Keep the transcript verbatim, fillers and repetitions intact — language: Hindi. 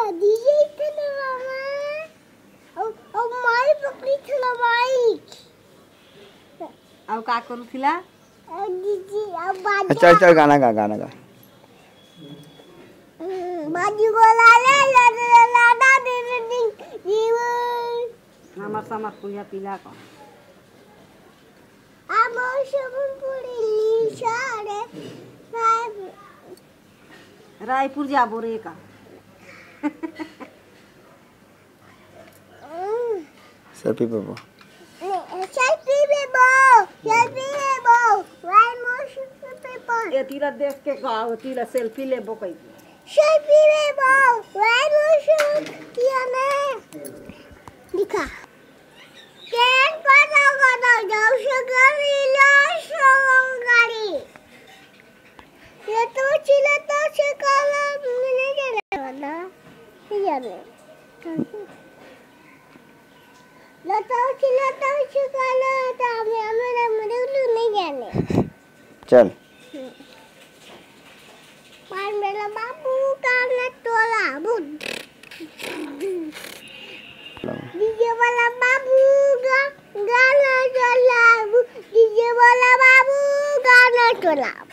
डीजे चला मैं और और माई पकड़ी चला माइक अब का करू थिला डीजे अब बाजा चल चल गाना गा गाना गा बाजी को ला ले ला ला ला दा दे दे जीवन हमर समर पुलिया पीला को आमो सबन पूरी निशारे रायपुर जा बोरे का सेल्फी पे बो सेल्फी पे बो सेल्फी ले बो वाई मोशन पे पर ए तीरा देख के गाओ तीरा सेल्फी लेबो कई सेल्फी ले बो वाई मोशन किया ने दिखा केन पता करो जाओ शगरी लो शगरी ये तो चिल्ला तो शिकाला मिले जाने वाला जाने लता चिल्ला तो शिकाला तो हमें हमें मुझे नहीं जाने चल पर मेरा बाबू का न तोला बुद डीजे वाला बाबू गा गाना चला डीजे वाला बाबू गाना चला